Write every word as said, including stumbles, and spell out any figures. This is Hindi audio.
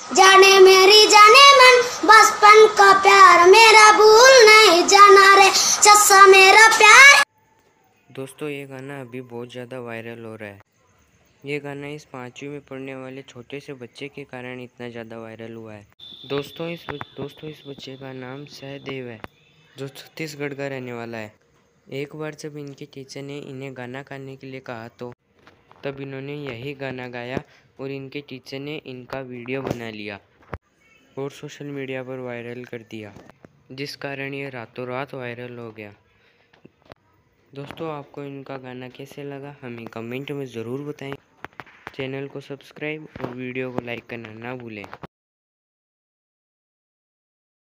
जाने मेरी जाने मन बचपन का प्यार मेरा भूल नहीं जाना रे चस्सा मेरा प्यार। दोस्तों ये गाना अभी बहुत ज़्यादा वायरल हो रहा है। ये गाना इस पाँचवीं में पढ़ने वाले छोटे से बच्चे के कारण इतना ज़्यादा वायरल हुआ है। दोस्तों इस दोस्तों इस बच्चे का नाम सहदेव है, जो छत्तीसगढ़ का रहने वाला है। एक बार जब इनके टीचर ने इन्हें गाना गाने के लिए कहा तो तब इन्होंने यही गाना गाया और इनके टीचर ने इनका वीडियो बना लिया और सोशल मीडिया पर वायरल कर दिया, जिस कारण ये रातों रात वायरल हो गया। दोस्तों आपको इनका गाना कैसे लगा हमें कमेंट में ज़रूर बताएं। चैनल को सब्सक्राइब और वीडियो को लाइक करना ना भूलें।